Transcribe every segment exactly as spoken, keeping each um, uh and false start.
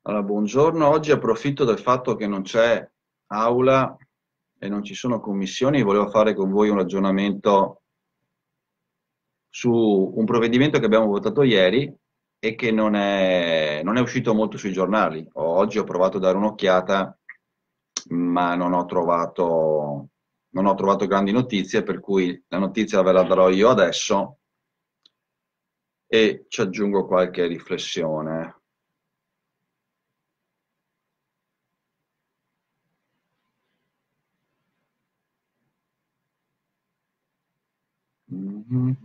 Allora, buongiorno. Oggi approfitto del fatto che non c'è aula e non ci sono commissioni. Volevo fare con voi un ragionamento su un provvedimento che abbiamo votato ieri e che non è, non è uscito molto sui giornali. Oggi ho provato a dare un'occhiata, ma non ho trovato, non ho trovato grandi notizie, per cui la notizia ve la darò io adesso e ci aggiungo qualche riflessione. Mhm.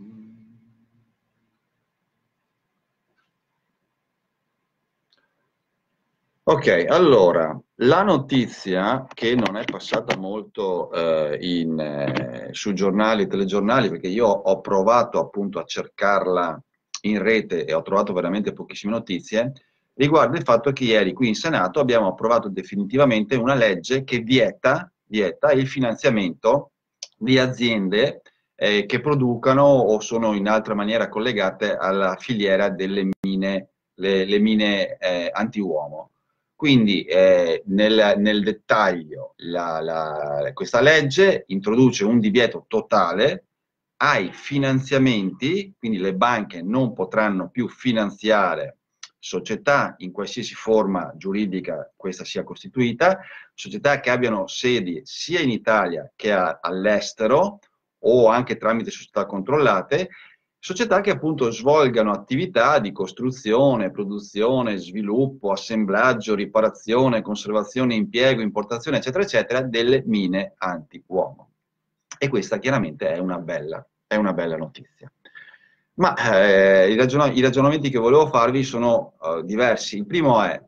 Ok, allora, la notizia che non è passata molto eh, in, eh, su giornali e telegiornali, perché io ho provato appunto a cercarla in rete e ho trovato veramente pochissime notizie, riguarda il fatto che ieri qui in Senato abbiamo approvato definitivamente una legge che vieta, vieta il finanziamento di aziende eh, che producano o sono in altra maniera collegate alla filiera delle mine, le, le mine eh, antiuomo. Quindi eh, nel, nel dettaglio la- la- questa legge introduce un divieto totale ai finanziamenti, quindi le banche non potranno più finanziare società in qualsiasi forma giuridica questa sia costituita, società che abbiano sedi sia in Italia che a- all'estero o anche tramite società controllate, società che appunto svolgano attività di costruzione, produzione, sviluppo, assemblaggio, riparazione, conservazione, impiego, importazione, eccetera, eccetera, delle mine anti-uomo. E questa chiaramente è una bella, è una bella notizia. Ma eh, i, ragiona- i ragionamenti che volevo farvi sono eh, diversi. Il primo è,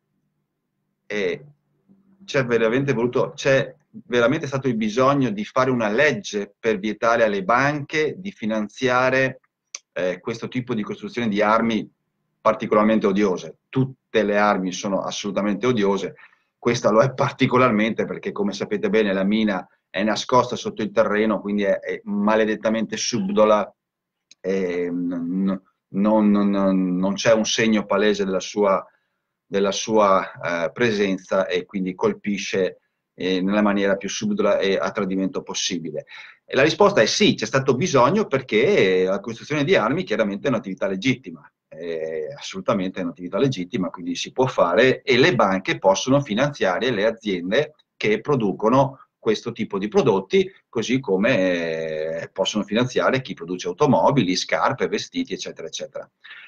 eh, c'è veramente voluto, c'è veramente stato il bisogno di fare una legge per vietare alle banche di finanziare eh, questo tipo di costruzione di armi particolarmente odiose. Tutte le armi sono assolutamente odiose, questa lo è particolarmente perché, come sapete bene, la mina è nascosta sotto il terreno, quindi è, è maledettamente subdola, e non, non- non- non c'è un segno palese della sua, della sua eh, presenza e quindi colpisce eh, nella maniera più subdola e a tradimento possibile. E la risposta è sì, c'è stato bisogno perché la costruzione di armi chiaramente è un'attività legittima, è assolutamente un'attività legittima, quindi si può fare e le banche possono finanziare le aziende che producono questo tipo di prodotti, così come eh, possono finanziare chi produce automobili, scarpe, vestiti, eccetera, eccetera.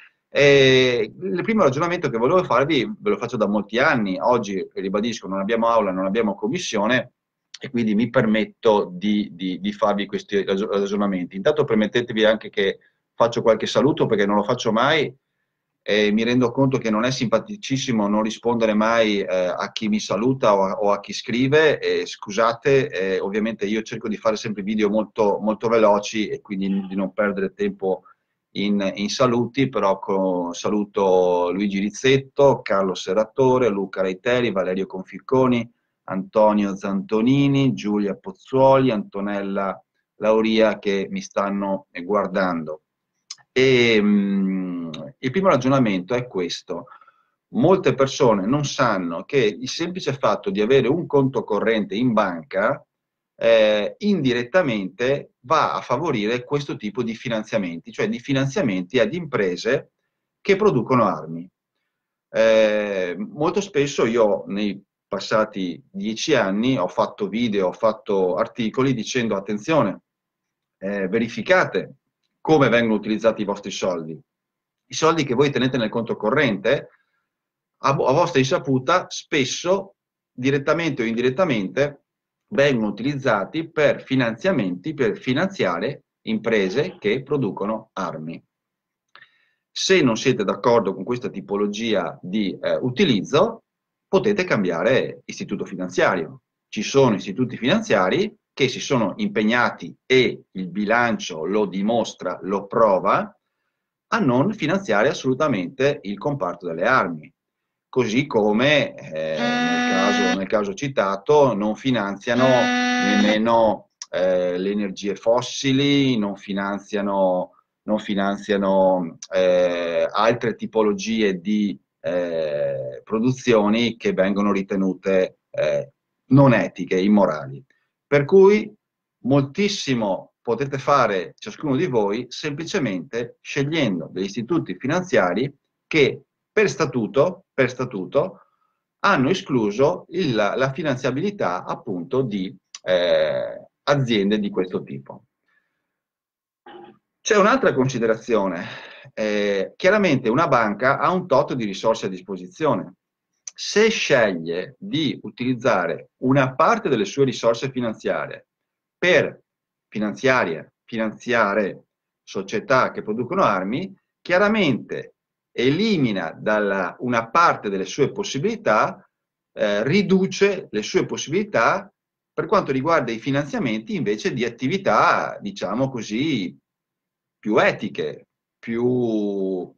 E il primo ragionamento che volevo farvi, ve lo faccio da molti anni, oggi ribadisco, non abbiamo aula, non abbiamo commissione, e quindi mi permetto di, di, di farvi questi ragionamenti. Intanto permettetevi anche che faccio qualche saluto perché non lo faccio mai e mi rendo conto che non è simpaticissimo non rispondere mai eh, a chi mi saluta o a, o a chi scrive. E scusate, eh, ovviamente io cerco di fare sempre video molto, molto veloci e quindi di non perdere tempo in, in saluti, però con, saluto Luigi Rizzetto, Carlo Serratore, Luca Reiteri, Valerio Conficconi, Antonio Zantonini, Giulia Pozzuoli, Antonella Lauria che mi stanno guardando. E, mh, il primo ragionamento è questo. Molte persone non sanno che il semplice fatto di avere un conto corrente in banca eh, indirettamente va a favorire questo tipo di finanziamenti, cioè di finanziamenti ad imprese che producono armi. Eh, molto spesso io nei passati dieci anni ho fatto video, ho fatto articoli dicendo attenzione, eh, verificate come vengono utilizzati i vostri soldi. I soldi che voi tenete nel conto corrente, a, a vostra insaputa, spesso, direttamente o indirettamente, vengono utilizzati per finanziamenti, per finanziare imprese che producono armi. Se non siete d'accordo con questa tipologia di eh, utilizzo, potete cambiare istituto finanziario. Ci sono istituti finanziari che si sono impegnati e il bilancio lo dimostra, lo prova, a non finanziare assolutamente il comparto delle armi. Così come eh, nel caso, nel caso citato non finanziano nemmeno eh, le energie fossili, non finanziano non finanziano eh, altre tipologie di eh, produzioni che vengono ritenute eh, non etiche, immorali. Per cui moltissimo potete fare ciascuno di voi semplicemente scegliendo degli istituti finanziari che per statuto, per statuto hanno escluso il, la finanziabilità appunto di eh, aziende di questo tipo. C'è un'altra considerazione. Eh, chiaramente una banca ha un tot di risorse a disposizione. Se sceglie di utilizzare una parte delle sue risorse finanziarie per finanziare, finanziare società che producono armi, chiaramente elimina dalla, una parte delle sue possibilità, eh, riduce le sue possibilità per quanto riguarda i finanziamenti invece di attività, diciamo così, più etiche, più,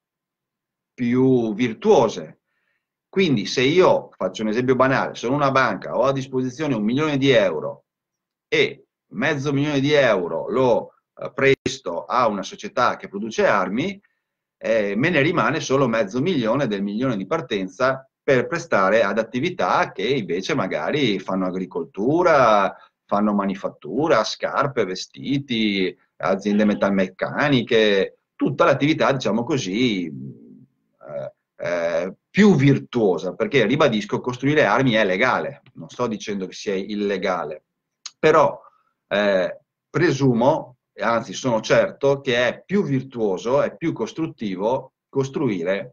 più virtuose. Quindi se io, faccio un esempio banale, sono una banca, ho a disposizione un milione di euro e mezzo milione di euro lo eh, presto a una società che produce armi, eh, me ne rimane solo mezzo milione del milione di partenza per prestare ad attività che invece magari fanno agricoltura, fanno manifattura, scarpe, vestiti, aziende metalmeccaniche, tutta l'attività, diciamo così, eh, eh, più virtuosa, perché ribadisco, costruire armi è legale, non sto dicendo che sia illegale, però eh, presumo, anzi sono certo, che è più virtuoso, è più costruttivo costruire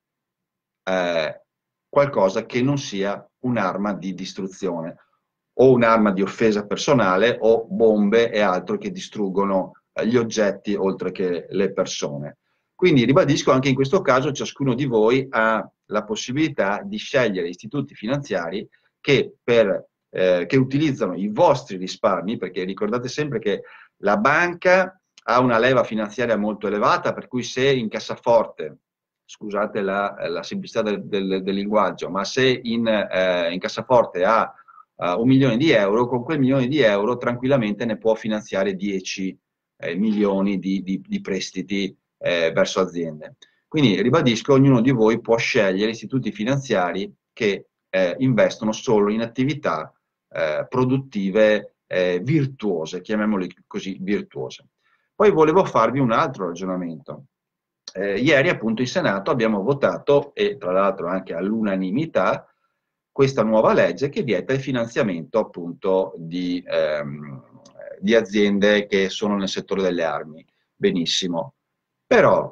eh, qualcosa che non sia un'arma di distruzione o un'arma di offesa personale o bombe e altro che distruggono gli oggetti oltre che le persone. Quindi ribadisco, anche in questo caso ciascuno di voi ha la possibilità di scegliere istituti finanziari che, per, eh, che utilizzano i vostri risparmi, perché ricordate sempre che la banca ha una leva finanziaria molto elevata, per cui se in cassaforte, scusate la, la semplicità del, del, del, linguaggio, ma se in, eh, in cassaforte ha uh, un milione di euro, con quel milione di euro tranquillamente ne può finanziare dieci eh, milioni di, di, di prestiti eh, verso aziende. Quindi ribadisco, ognuno di voi può scegliere istituti finanziari che eh, investono solo in attività eh, produttive eh, virtuose, chiamiamole così, virtuose. Poi volevo farvi un altro ragionamento. Eh, ieri appunto in Senato abbiamo votato, e tra l'altro anche all'unanimità, questa nuova legge che vieta il finanziamento appunto di, ehm, di aziende che sono nel settore delle armi. Benissimo. Però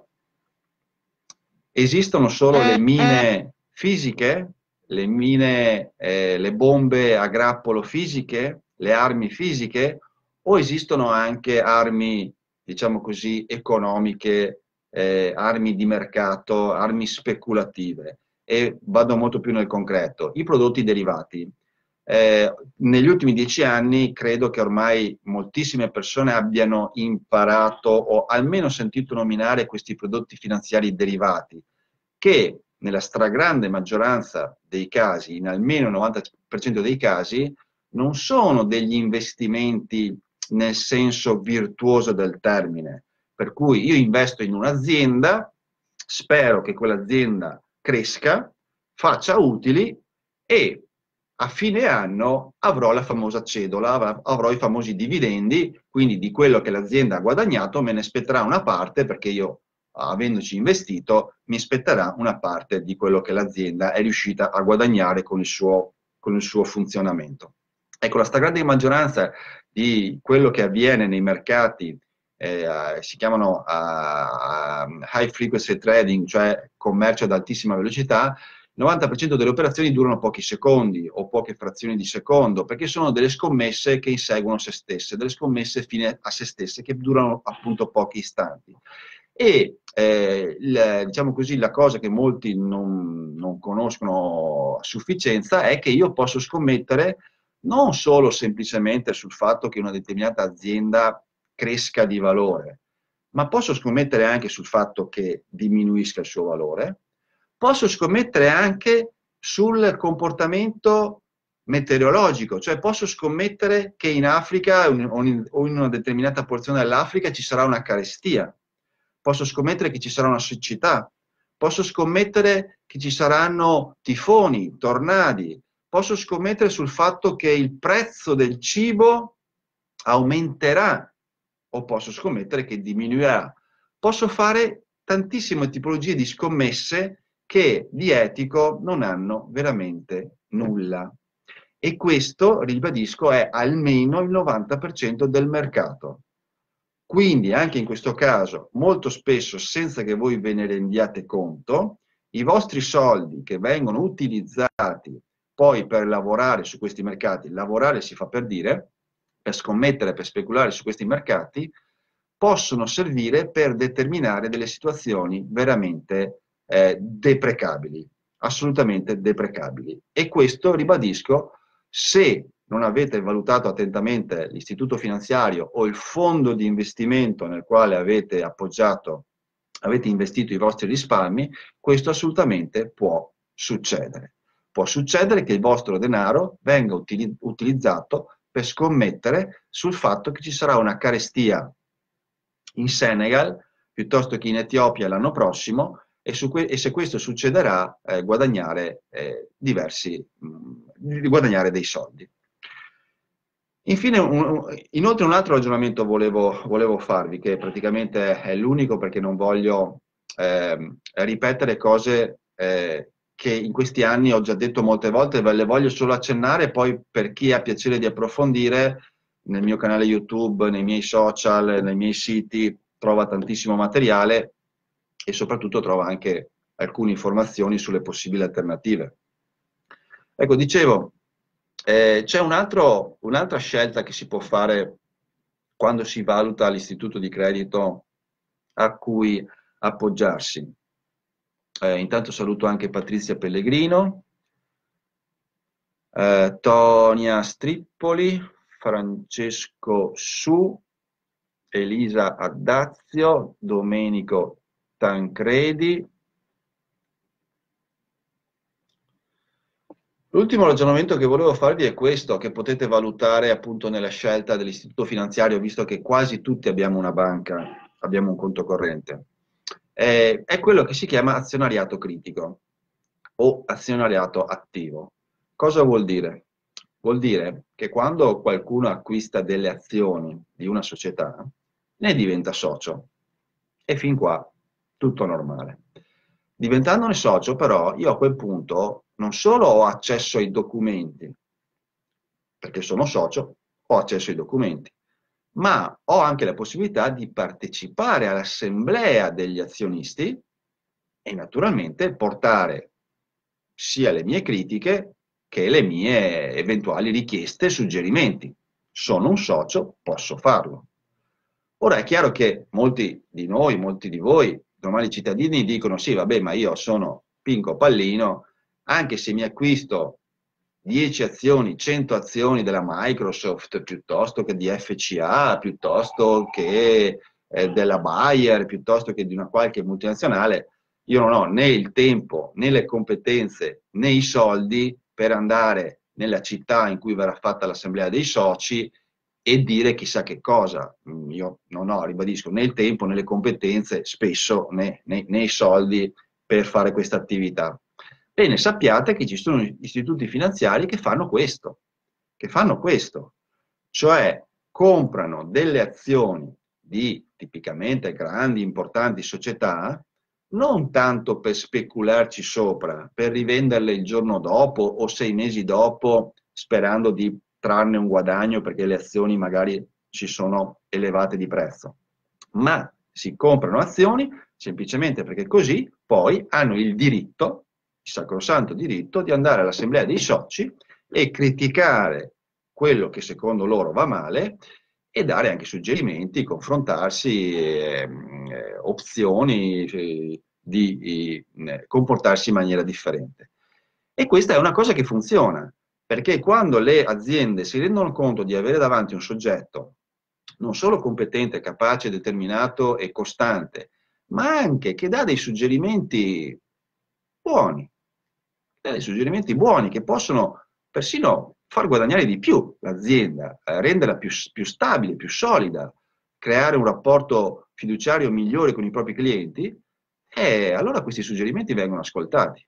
esistono solo le mine fisiche, le mine, eh, le bombe a grappolo fisiche, le armi fisiche, o esistono anche armi, diciamo così, economiche, eh, armi di mercato, armi speculative? E vado molto più nel concreto. I prodotti derivati. Eh, negli ultimi dieci anni credo che ormai moltissime persone abbiano imparato o almeno sentito nominare questi prodotti finanziari derivati, che nella stragrande maggioranza dei casi, in almeno il novanta per cento dei casi, non sono degli investimenti nel senso virtuoso del termine. Per cui io investo in un'azienda, spero che quell'azienda cresca, faccia utili e a fine anno avrò la famosa cedola, avrò i famosi dividendi, quindi di quello che l'azienda ha guadagnato me ne spetterà una parte, perché io, avendoci investito, mi spetterà una parte di quello che l'azienda è riuscita a guadagnare con il suo, con il suo funzionamento. Ecco, la stragrande maggioranza di quello che avviene nei mercati, eh, si chiamano uh, high frequency trading, cioè commercio ad altissima velocità, il novanta per cento delle operazioni durano pochi secondi o poche frazioni di secondo, perché sono delle scommesse che inseguono se stesse, delle scommesse fine a se stesse che durano appunto pochi istanti. E eh, il, diciamo così, la cosa che molti non, non conoscono a sufficienza è che io posso scommettere non solo semplicemente sul fatto che una determinata azienda cresca di valore, ma posso scommettere anche sul fatto che diminuisca il suo valore. Posso scommettere anche sul comportamento meteorologico, cioè posso scommettere che in Africa o in una determinata porzione dell'Africa ci sarà una carestia, posso scommettere che ci sarà una siccità, posso scommettere che ci saranno tifoni, tornadi, posso scommettere sul fatto che il prezzo del cibo aumenterà o posso scommettere che diminuirà. Posso fare tantissime tipologie di scommesse che di etico non hanno veramente nulla. E questo, ribadisco, è almeno il novanta per cento del mercato. Quindi anche in questo caso, molto spesso, senza che voi ve ne rendiate conto, i vostri soldi che vengono utilizzati poi per lavorare su questi mercati, lavorare si fa per dire, per scommettere, per speculare su questi mercati, possono servire per determinare delle situazioni veramente eh, deprecabili, assolutamente deprecabili. E questo, ribadisco, se non avete valutato attentamente l'istituto finanziario o il fondo di investimento nel quale avete appoggiato, avete investito i vostri risparmi, questo assolutamente può succedere. Può succedere che il vostro denaro venga utilizzato per scommettere sul fatto che ci sarà una carestia in Senegal piuttosto che in Etiopia l'anno prossimo e, su e se questo succederà eh, guadagnare eh, diversi mh, guadagnare dei soldi. Infine, un, inoltre un altro ragionamento volevo, volevo farvi, che praticamente è l'unico perché non voglio eh, ripetere cose eh, che in questi anni ho già detto molte volte, ve le voglio solo accennare, poi per chi ha piacere di approfondire, nel mio canale YouTube, nei miei social, nei miei siti, trova tantissimo materiale e soprattutto trova anche alcune informazioni sulle possibili alternative. Ecco, dicevo, eh, c'è un altro, un'altra scelta che si può fare quando si valuta l'istituto di credito a cui appoggiarsi. Eh, intanto saluto anche Patrizia Pellegrino, eh, Tonia Strippoli, Francesco Su, Elisa Addazio, Domenico Tancredi. L'ultimo ragionamento che volevo farvi è questo, che potete valutare appunto nella scelta dell'istituto finanziario, visto che quasi tutti abbiamo una banca, abbiamo un conto corrente. Eh, è quello che si chiama azionariato critico o azionariato attivo. Cosa vuol dire? Vuol dire che quando qualcuno acquista delle azioni di una società, ne diventa socio. E fin qua tutto normale. Diventandone socio, però, io a quel punto non solo ho accesso ai documenti, perché sono socio, ho accesso ai documenti, ma ho anche la possibilità di partecipare all'assemblea degli azionisti e naturalmente portare sia le mie critiche che le mie eventuali richieste e suggerimenti. Sono un socio, posso farlo. Ora è chiaro che molti di noi, molti di voi, normali cittadini, dicono sì, vabbè, ma io sono Pinco Pallino, anche se mi acquisto dieci azioni, cento azioni della Microsoft, piuttosto che di F C A, piuttosto che eh, della Bayer, piuttosto che di una qualche multinazionale, io non ho né il tempo, né le competenze, né i soldi per andare nella città in cui verrà fatta l'assemblea dei soci e dire chissà che cosa. Io non ho, ribadisco, né il tempo, né le competenze, spesso né, né, né i soldi per fare questa attività. Bene, sappiate che ci sono istituti finanziari che fanno questo, che fanno questo, cioè comprano delle azioni di tipicamente grandi, importanti società, non tanto per specularci sopra, per rivenderle il giorno dopo o sei mesi dopo, sperando di trarne un guadagno perché le azioni magari ci sono elevate di prezzo, ma si comprano azioni semplicemente perché così poi hanno il diritto, il sacrosanto diritto, di andare all'assemblea dei soci e criticare quello che secondo loro va male e dare anche suggerimenti, confrontarsi, eh, eh, opzioni eh, di eh, comportarsi in maniera differente. E questa è una cosa che funziona, perché quando le aziende si rendono conto di avere davanti un soggetto non solo competente, capace, determinato e costante, ma anche che dà dei suggerimenti buoni, dà dei suggerimenti buoni che possono persino far guadagnare di più l'azienda, eh, renderla più, più stabile, più solida, creare un rapporto fiduciario migliore con i propri clienti, e allora questi suggerimenti vengono ascoltati.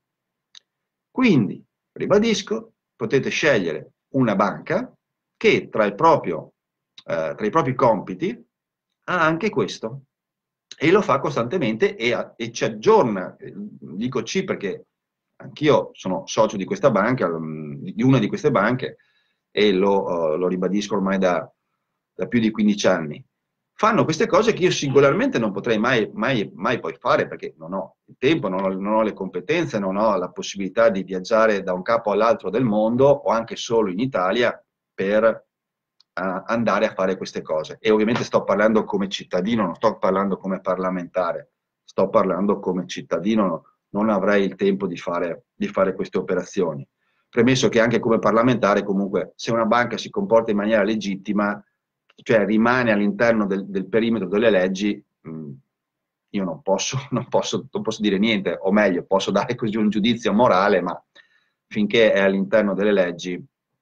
Quindi, ribadisco, potete scegliere una banca che tra, il proprio, eh, tra i propri compiti ha anche questo, e lo fa costantemente e, a, e ci aggiorna. Dico C perché anch'io sono socio di questa banca, di una di queste banche, e lo, uh, lo ribadisco ormai da, da più di quindici anni. Fanno queste cose che io singolarmente non potrei mai, mai, mai poi fare perché non ho il tempo, non ho, non ho le competenze, non ho la possibilità di viaggiare da un capo all'altro del mondo o anche solo in Italia per uh, andare a fare queste cose. E ovviamente sto parlando come cittadino, non sto parlando come parlamentare, sto parlando come cittadino, non avrei il tempo di fare, di fare queste operazioni. Premesso che anche come parlamentare, comunque, se una banca si comporta in maniera legittima, cioè rimane all'interno del, del perimetro delle leggi, mh, io non posso, non, posso, non posso dire niente, o meglio, posso dare così un giudizio morale, ma finché è all'interno delle leggi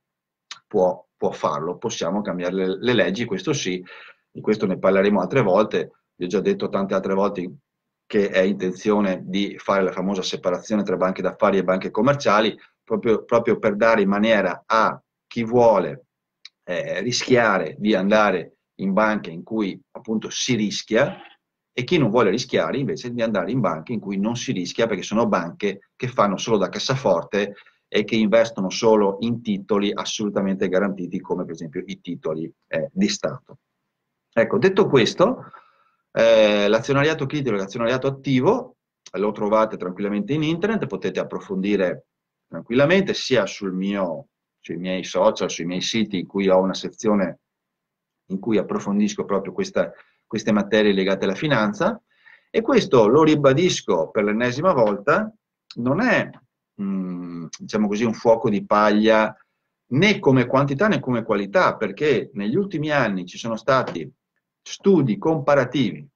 può, può farlo, possiamo cambiare le, le leggi, questo sì, di questo ne parleremo altre volte, vi ho già detto tante altre volte che è intenzione di fare la famosa separazione tra banche d'affari e banche commerciali, proprio, proprio per dare in maniera a chi vuole eh, rischiare di andare in banche in cui appunto si rischia e chi non vuole rischiare invece di andare in banche in cui non si rischia perché sono banche che fanno solo da cassaforte e che investono solo in titoli assolutamente garantiti come per esempio i titoli eh, di Stato. Ecco, detto questo, eh, l'azionariato critico e l'azionariato attivo lo trovate tranquillamente in internet, potete approfondire tranquillamente sia sul mio, sui miei social, sui miei siti in cui ho una sezione in cui approfondisco proprio questa, queste materie legate alla finanza, e questo lo ribadisco per l'ennesima volta, non è mh, diciamo così un fuoco di paglia né come quantità né come qualità, perché negli ultimi anni ci sono stati studi comparativi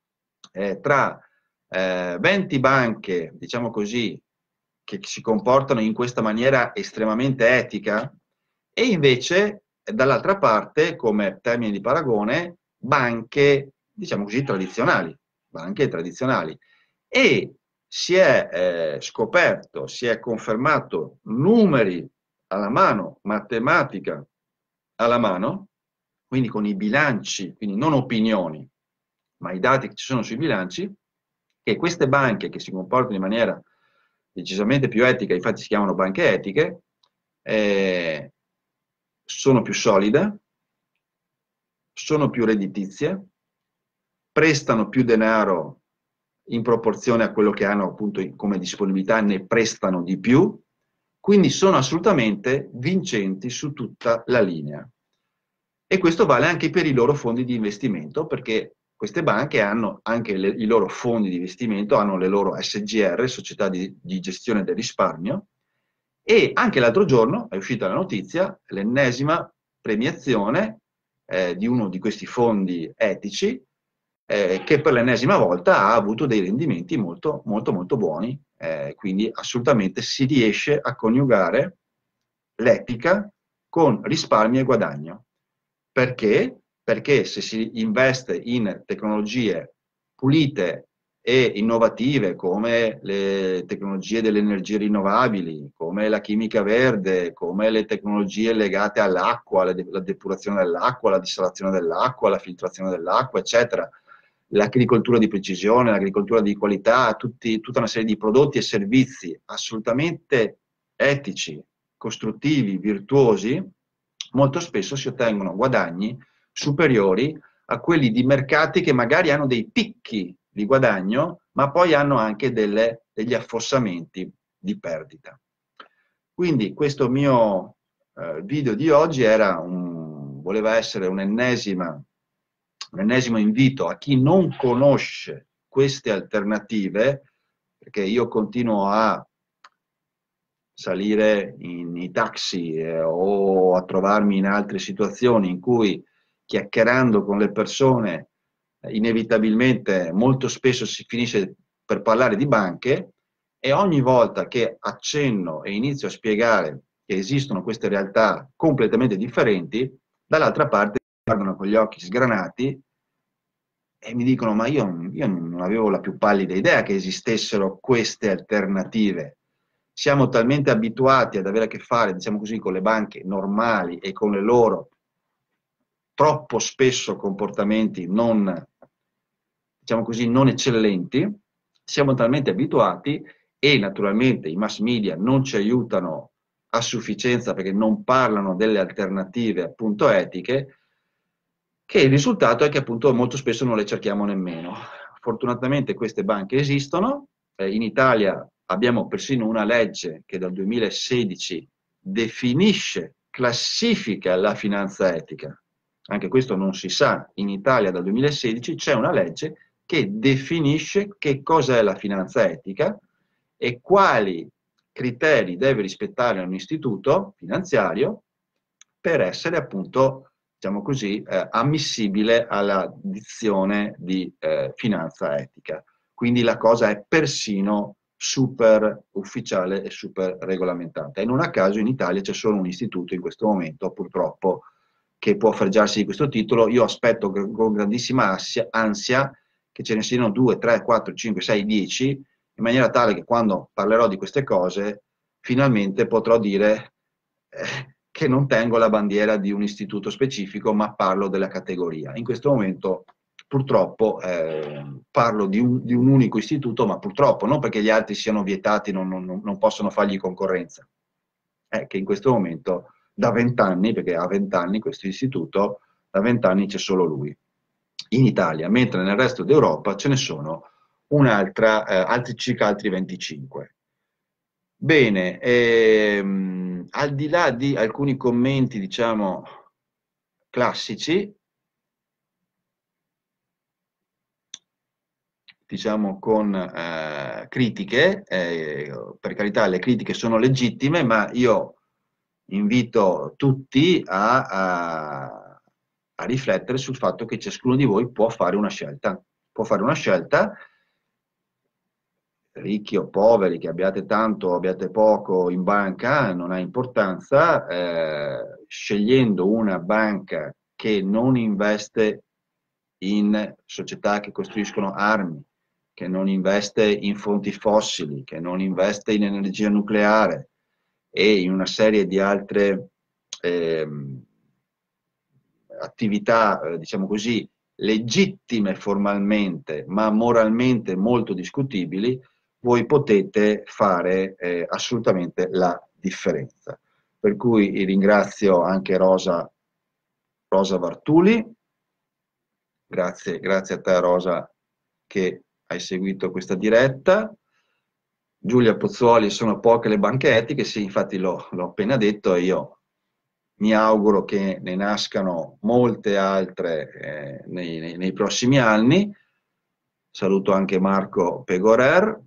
eh, tra eh, venti banche, diciamo così, che si comportano in questa maniera estremamente etica, e invece dall'altra parte, come termine di paragone, banche, diciamo così, tradizionali, banche tradizionali. E si è eh, scoperto, si è confermato numeri alla mano, matematica alla mano, quindi con i bilanci, quindi non opinioni, ma i dati che ci sono sui bilanci, che queste banche che si comportano in maniera decisamente più etica, infatti si chiamano banche etiche, eh, sono più solide, sono più redditizie, prestano più denaro in proporzione a quello che hanno appunto come disponibilità, ne prestano di più, quindi sono assolutamente vincenti su tutta la linea. E questo vale anche per i loro fondi di investimento, perché queste banche hanno anche le, i loro fondi di investimento, hanno le loro S G R, società di, di gestione del risparmio, e anche l'altro giorno è uscita la notizia, l'ennesima premiazione eh, di uno di questi fondi etici, eh, che per l'ennesima volta ha avuto dei rendimenti molto, molto, molto buoni, eh, quindi assolutamente si riesce a coniugare l'etica con risparmio e guadagno. Perché? Perché se si investe in tecnologie pulite e innovative come le tecnologie delle energie rinnovabili, come la chimica verde, come le tecnologie legate all'acqua, la, de la depurazione dell'acqua, la dissalazione dell'acqua, la filtrazione dell'acqua, eccetera, l'agricoltura di precisione, l'agricoltura di qualità, tutti, tutta una serie di prodotti e servizi assolutamente etici, costruttivi, virtuosi, molto spesso si ottengono guadagni superiori a quelli di mercati che magari hanno dei picchi di guadagno, ma poi hanno anche delle, degli affossamenti di perdita. Quindi questo mio eh, video di oggi era un, voleva essere un'ennesima un ennesimo invito a chi non conosce queste alternative, perché io continuo a salire in i taxi eh, o a trovarmi in altre situazioni in cui chiacchierando con le persone eh, inevitabilmente molto spesso si finisce per parlare di banche, e ogni volta che accenno e inizio a spiegare che esistono queste realtà completamente differenti, dall'altra parte guardano con gli occhi sgranati e mi dicono, ma io, io non avevo la più pallida idea che esistessero queste alternative. Siamo talmente abituati ad avere a che fare, diciamo così, con le banche normali e con le loro troppo spesso comportamenti non, diciamo così, non eccellenti, siamo talmente abituati e naturalmente i mass media non ci aiutano a sufficienza perché non parlano delle alternative appunto etiche, che il risultato è che appunto molto spesso non le cerchiamo nemmeno. Fortunatamente queste banche esistono, eh, in Italia abbiamo persino una legge che dal duemilasedici definisce, classifica la finanza etica. Anche questo non si sa, in Italia dal duemilasedici c'è una legge che definisce che cosa è la finanza etica e quali criteri deve rispettare un istituto finanziario per essere appunto, diciamo così, eh, ammissibile alla dizione di eh, finanza etica. Quindi la cosa è persino super ufficiale e super regolamentata. E non a caso in Italia c'è solo un istituto in questo momento, purtroppo, che può fregiarsi di questo titolo. Io aspetto con grandissima ansia che ce ne siano due, tre, quattro, cinque, sei, dieci, in maniera tale che quando parlerò di queste cose, finalmente potrò dire eh, che non tengo la bandiera di un istituto specifico, ma parlo della categoria. In questo momento, purtroppo, eh, parlo di un, di un, unico istituto, ma purtroppo, non perché gli altri siano vietati, non, non, non possono fargli concorrenza. È che in questo momento, da vent'anni, perché ha vent'anni questo istituto, da vent'anni c'è solo lui in Italia, mentre nel resto d'Europa ce ne sono un'altra, eh, altri, circa altri venticinque. Bene, ehm, al di là di alcuni commenti, diciamo, classici, diciamo con eh, critiche, eh, per carità le critiche sono legittime, ma io invito tutti a, a, a riflettere sul fatto che ciascuno di voi può fare una scelta, può fare una scelta, ricchi o poveri, che abbiate tanto o abbiate poco in banca, non ha importanza, eh, scegliendo una banca che non investe in società che costruiscono armi, che non investe in fonti fossili, che non investe in energia nucleare e in una serie di altre ehm, attività, eh, diciamo così, legittime formalmente, ma moralmente molto discutibili, voi potete fare eh, assolutamente la differenza. Per cui ringrazio anche Rosa, Rosa Vartuli, grazie, grazie a te Rosa che hai seguito questa diretta. Giulia Pozzuoli, sono poche le banche etiche, sì, infatti l'ho appena detto e io mi auguro che ne nascano molte altre eh, nei, nei, nei prossimi anni. Saluto anche Marco Pegorer.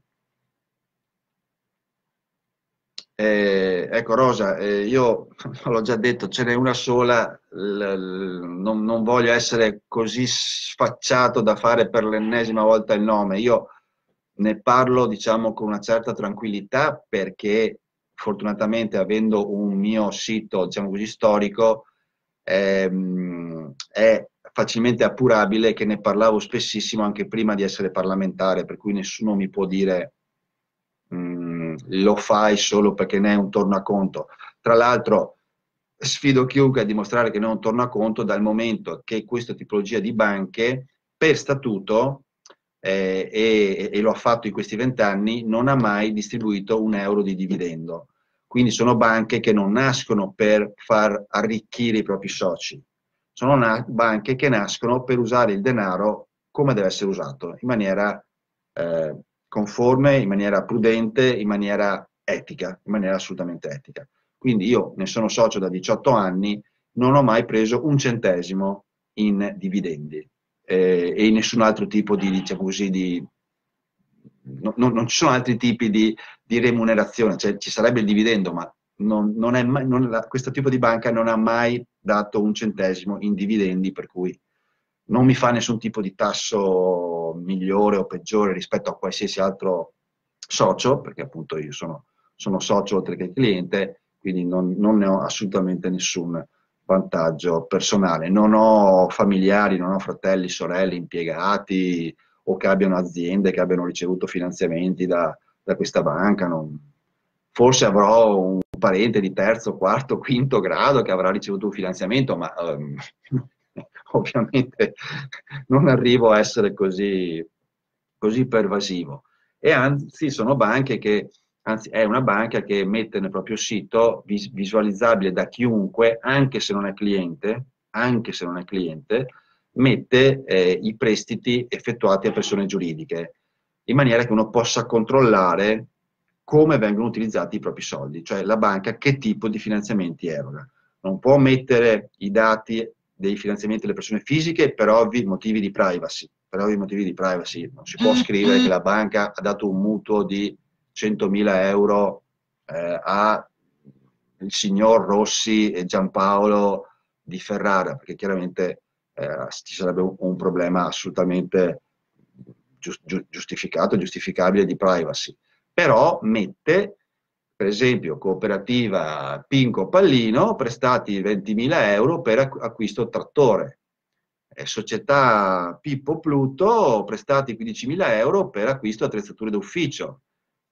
Eh, ecco Rosa, eh, io l'ho già detto, ce n'è una sola, l, l, non, non voglio essere così sfacciato da fare per l'ennesima volta il nome, io ne parlo diciamo con una certa tranquillità perché fortunatamente avendo un mio sito diciamo così storico ehm, è facilmente appurabile che ne parlavo spessissimo anche prima di essere parlamentare, per cui nessuno mi può dire mh, lo fai solo perché ne è un tornaconto. Tra l'altro sfido chiunque a dimostrare che non è un tornaconto dal momento che questa tipologia di banche per statuto eh, e, e lo ha fatto in questi vent'anni non ha mai distribuito un euro di dividendo. Quindi sono banche che non nascono per far arricchire i propri soci, sono na- banche che nascono per usare il denaro come deve essere usato, in maniera eh, conforme, in maniera prudente, in maniera etica, in maniera assolutamente etica. Quindi io ne sono socio da diciotto anni, non ho mai preso un centesimo in dividendi eh, e in nessun altro tipo di, diciamo così, di no, no, non ci sono altri tipi di, di remunerazione, cioè ci sarebbe il dividendo, ma non, non è mai, non, la, questo tipo di banca non ha mai dato un centesimo in dividendi, per cui non mi fa nessun tipo di tasso migliore o peggiore rispetto a qualsiasi altro socio, perché appunto io sono, sono socio oltre che cliente, quindi non, non ne ho assolutamente nessun vantaggio personale. Non ho familiari, non ho fratelli, sorelle, impiegati o che abbiano aziende, che abbiano ricevuto finanziamenti da, da questa banca. Non- Forse avrò un parente di terzo, quarto, quinto grado che avrà ricevuto un finanziamento, ma ehm, ovviamente non arrivo a essere così, così pervasivo. E anzi, sono banche che, anzi, è una banca che mette nel proprio sito, vis- visualizzabile da chiunque, anche se non è cliente, anche se non è cliente, mette eh, i prestiti effettuati a persone giuridiche, in maniera che uno possa controllare come vengono utilizzati i propri soldi, cioè la banca che tipo di finanziamenti eroga. Non può mettere i dati dei finanziamenti delle persone fisiche per ovvi motivi di privacy. Per ovvi motivi di privacy non si può scrivere che la banca ha dato un mutuo di centomila euro eh, a il signor Rossi e Giampaolo di Ferrara, perché chiaramente eh, ci sarebbe un, un problema assolutamente gius- giustificato, giustificabile di privacy. Però mette, per esempio, cooperativa Pinco Pallino, prestati ventimila euro per acquisto trattore. Eh, società Pippo Pluto, prestati quindicimila euro per acquisto attrezzature d'ufficio.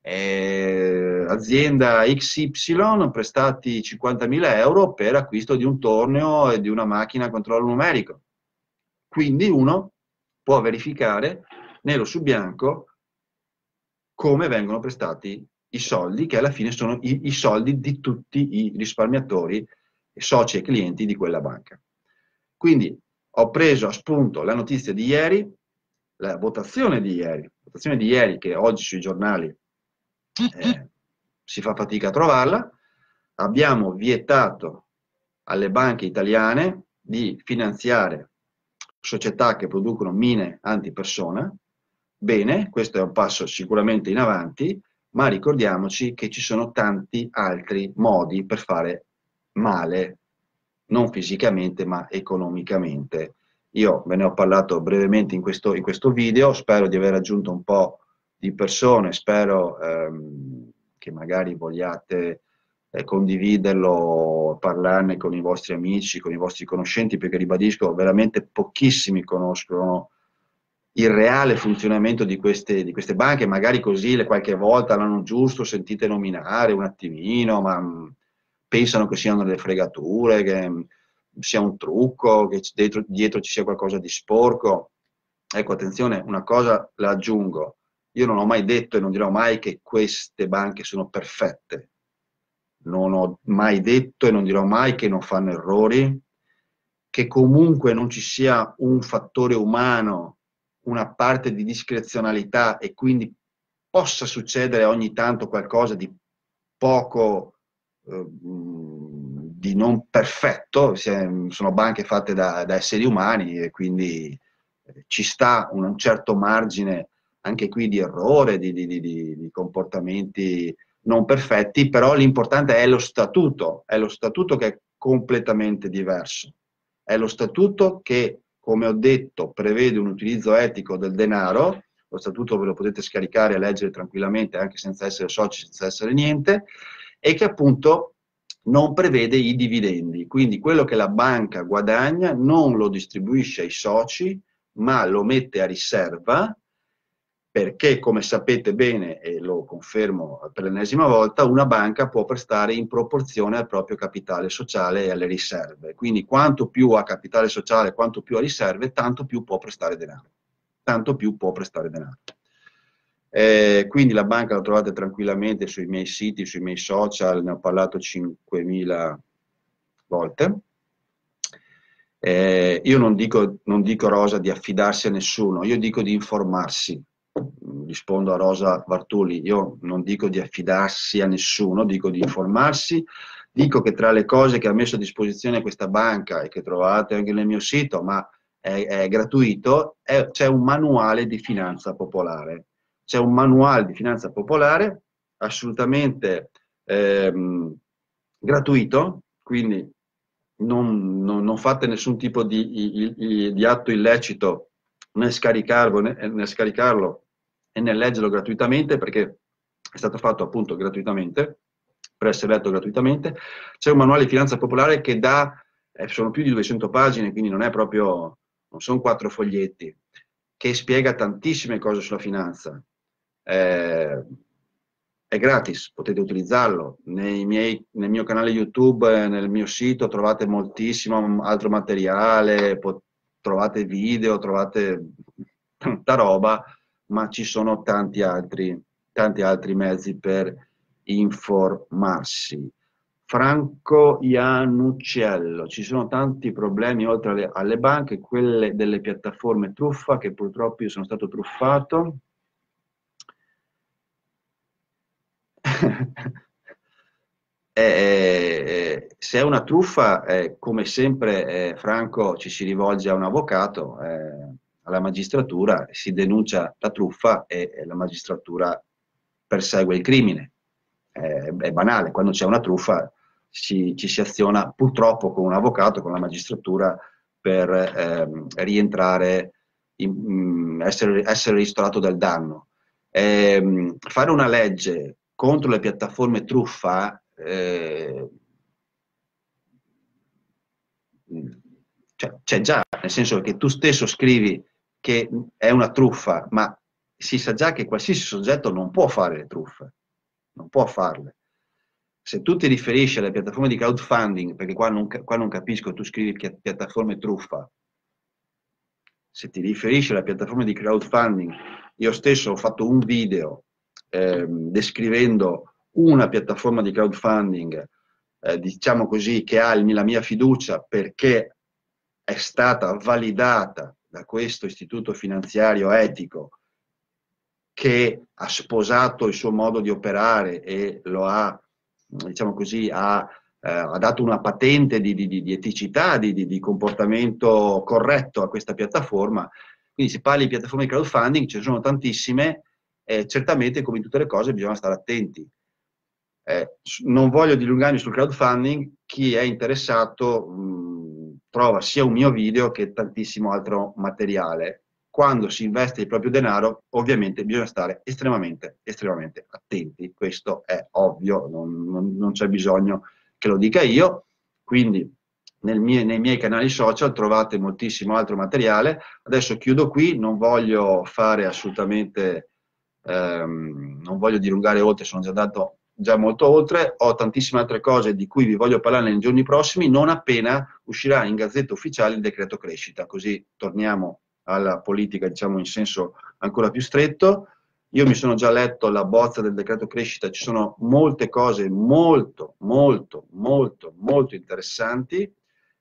Eh, azienda X Y, prestati cinquantamila euro per acquisto di un torneo e di una macchina a controllo numerico. Quindi uno può verificare nero su bianco come vengono prestati i soldi, che alla fine sono i, i soldi di tutti i risparmiatori, soci e clienti di quella banca. Quindi ho preso a spunto la notizia di ieri, la votazione di ieri, votazione di ieri che oggi sui giornali eh, si fa fatica a trovarla. Abbiamo vietato alle banche italiane di finanziare società che producono mine antipersona. Bene, questo è un passo sicuramente in avanti, ma ricordiamoci che ci sono tanti altri modi per fare male, non fisicamente ma economicamente. Io ve ne ho parlato brevemente in questo, in questo video, spero di aver raggiunto un po' di persone, spero ehm, che magari vogliate eh, condividerlo, parlarne con i vostri amici, con i vostri conoscenti, perché ribadisco, veramente pochissimi conoscono il reale funzionamento di queste, di queste banche, magari così le qualche volta l'hanno giusto, sentite nominare un attimino, ma mh, pensano che siano delle fregature, che mh, sia un trucco, che dietro, dietro ci sia qualcosa di sporco. Ecco, attenzione, una cosa la aggiungo, io non ho mai detto e non dirò mai che queste banche sono perfette, non ho mai detto e non dirò mai che non fanno errori, che comunque non ci sia un fattore umano, una parte di discrezionalità e quindi possa succedere ogni tanto qualcosa di poco, eh, di non perfetto, sono banche fatte da, da esseri umani e quindi eh, ci sta un, un certo margine anche qui di errore, di, di, di, di comportamenti non perfetti, però l'importante è lo statuto, è lo statuto che è completamente diverso. È lo statuto che, come ho detto, prevede un utilizzo etico del denaro, lo statuto ve lo potete scaricare e leggere tranquillamente anche senza essere soci, senza essere niente, e che appunto non prevede i dividendi. Quindi quello che la banca guadagna non lo distribuisce ai soci, ma lo mette a riserva perché, come sapete bene, e lo confermo per l'ennesima volta, una banca può prestare in proporzione al proprio capitale sociale e alle riserve. Quindi quanto più ha capitale sociale, quanto più ha riserve, tanto più può prestare denaro. Tanto più può prestare denaro. Eh, quindi la banca la trovate tranquillamente sui miei siti, sui miei social, ne ho parlato cinquemila volte. Eh, io non dico, non dico Rosa di affidarsi a nessuno, io dico di informarsi. Rispondo a Rosa Vartuli, io non dico di affidarsi a nessuno, dico di informarsi, dico che tra le cose che ha messo a disposizione questa banca e che trovate anche nel mio sito, ma è, è gratuito, c'è un manuale di finanza popolare. C'è un manuale di finanza popolare assolutamente ehm, gratuito, quindi non, non, non fate nessun tipo di, di, di atto illecito nel scaricarlo, nel scaricarlo e nel leggerlo gratuitamente, perché è stato fatto appunto gratuitamente, per essere letto gratuitamente. C'è un manuale di finanza popolare che dà eh, sono più di duecento pagine, quindi non è proprio, non sono quattro foglietti, che spiega tantissime cose sulla finanza. Eh, è gratis, potete utilizzarlo. Nei miei, nel mio canale YouTube, eh, nel mio sito trovate moltissimo altro materiale, po- trovate video, trovate tanta roba, ma ci sono tanti altri, tanti altri mezzi per informarsi. Franco Iannucciello, ci sono tanti problemi oltre alle, alle banche, quelle delle piattaforme truffa, che purtroppo io sono stato truffato. Eh, eh, se è una truffa, eh, come sempre, eh, Franco, ci si rivolge a un avvocato, eh, alla magistratura, si denuncia la truffa e, e la magistratura persegue il crimine. Eh, è banale, quando c'è una truffa ci, ci si aziona purtroppo con un avvocato, con la magistratura, per ehm, rientrare, in, mm, essere, essere ristorato del danno. Ehm, fare una legge contro le piattaforme truffa, eh, cioè, c'è già, nel senso che tu stesso scrivi che è una truffa, ma si sa già che qualsiasi soggetto non può fare le truffe, non può farle. Se tu ti riferisci alle piattaforme di crowdfunding, perché qua non, qua non capisco, tu scrivi piattaforme truffa, se ti riferisci alla piattaforma di crowdfunding, io stesso ho fatto un video ehm, descrivendo una piattaforma di crowdfunding, eh, diciamo così, che ha il- la mia fiducia perché è stata validata da questo istituto finanziario etico che ha sposato il suo modo di operare e lo ha, diciamo così, ha, eh, ha dato una patente di, di, di eticità, di, di, di comportamento corretto a questa piattaforma. Quindi se parli di piattaforme di crowdfunding, ce ne sono tantissime, eh, certamente come in tutte le cose bisogna stare attenti. Eh, non voglio dilungarmi sul crowdfunding, chi è interessato mh, trova sia un mio video che tantissimo altro materiale. Quando si investe il proprio denaro, ovviamente bisogna stare estremamente, estremamente attenti. Questo è ovvio, non, non, non c'è bisogno che lo dica io. Quindi nel mie, nei miei canali social trovate moltissimo altro materiale. Adesso chiudo qui, non voglio fare assolutamente, ehm, non voglio dilungare oltre, sono già andato già molto oltre, ho tantissime altre cose di cui vi voglio parlare nei giorni prossimi, non appena uscirà in Gazzetta Ufficiale il decreto crescita, così torniamo alla politica, diciamo, in senso ancora più stretto. Io mi sono già letto la bozza del decreto crescita, ci sono molte cose molto, molto, molto, molto interessanti.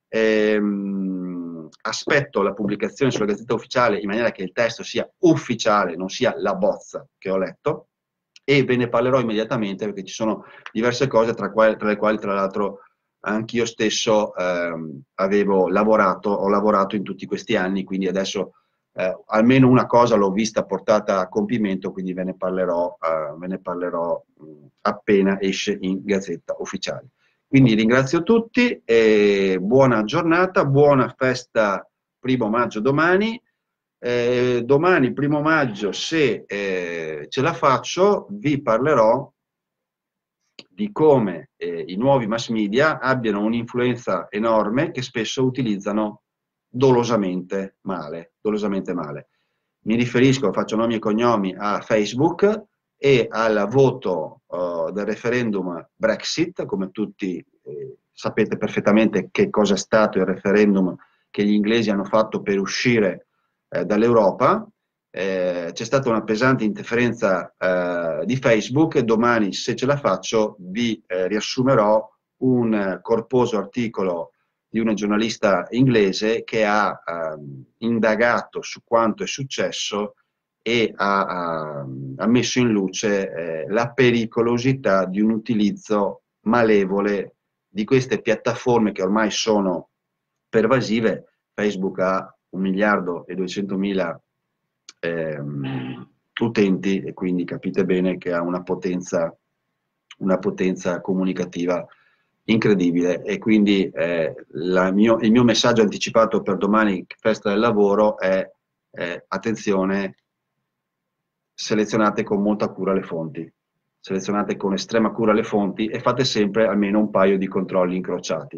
Ehm, aspetto la pubblicazione sulla Gazzetta Ufficiale in maniera che il testo sia ufficiale, non sia la bozza che ho letto, e ve ne parlerò immediatamente perché ci sono diverse cose tra, quali, tra le quali tra l'altro anch'io stesso ehm, avevo lavorato, ho lavorato in tutti questi anni, quindi adesso eh, almeno una cosa l'ho vista portata a compimento, quindi ve ne parlerò, eh, ve ne parlerò mh, appena esce in Gazzetta Ufficiale. Quindi ringrazio tutti e buona giornata, buona festa primo maggio domani. Eh, domani, primo maggio, se eh, ce la faccio, vi parlerò di come eh, i nuovi mass media abbiano un'influenza enorme che spesso utilizzano dolosamente male, dolosamente male. Mi riferisco, faccio nomi e cognomi, a Facebook e al voto uh, del referendum Brexit, come tutti eh, sapete perfettamente che cosa è stato il referendum che gli inglesi hanno fatto per uscire eh, dall'Europa. Eh, c'è stata una pesante interferenza eh, di Facebook e domani, se ce la faccio, vi eh, riassumerò un corposo articolo di una giornalista inglese che ha ehm, indagato su quanto è successo e ha, ha, ha messo in luce eh, la pericolosità di un utilizzo malevole di queste piattaforme che ormai sono pervasive. Facebook ha un miliardo e duecentomila ehm, utenti e quindi capite bene che ha una potenza, una potenza comunicativa incredibile e quindi eh, mio, il mio messaggio anticipato per domani, festa del lavoro, è eh, attenzione, selezionate con molta cura le fonti, selezionate con estrema cura le fonti e fate sempre almeno un paio di controlli incrociati.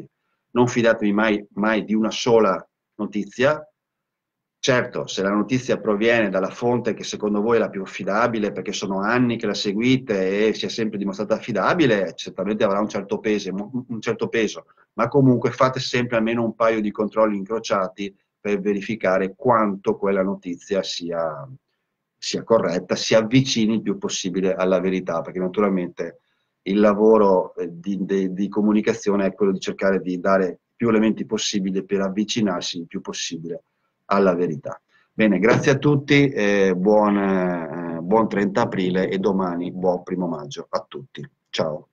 non fidatevi mai, mai di una sola notizia. Certo, se la notizia proviene dalla fonte che secondo voi è la più affidabile, perché sono anni che la seguite e si è sempre dimostrata affidabile, certamente avrà un certo peso, un certo peso, ma comunque fate sempre almeno un paio di controlli incrociati per verificare quanto quella notizia sia, sia corretta, si avvicini il più possibile alla verità, perché naturalmente il lavoro eh, di, di- di comunicazione è quello di cercare di dare più elementi possibili per avvicinarsi il più possibile alla verità. Bene, grazie a tutti, eh, buon, eh, buon trenta aprile e domani buon primo maggio a tutti. Ciao.